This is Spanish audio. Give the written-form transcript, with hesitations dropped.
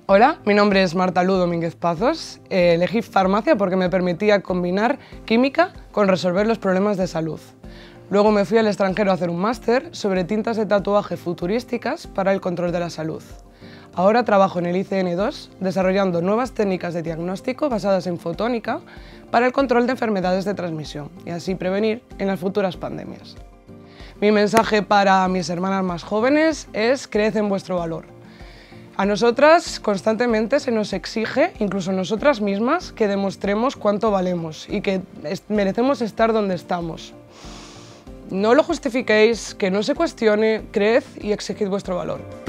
Hola, mi nombre es Marta Lu Domínguez Pazos. Elegí farmacia porque me permitía combinar química con resolver los problemas de salud. Luego me fui al extranjero a hacer un máster sobre tintas de tatuaje futurísticas para el control de la salud. Ahora trabajo en el ICN2 desarrollando nuevas técnicas de diagnóstico basadas en fotónica para el control de enfermedades de transmisión y así prevenir en las futuras pandemias. Mi mensaje para mis hermanas más jóvenes es: creed en vuestro valor. A nosotras constantemente se nos exige, incluso nosotras mismas, que demostremos cuánto valemos y que merecemos estar donde estamos. No lo justifiquéis, que no se cuestione, creed y exigid vuestro valor.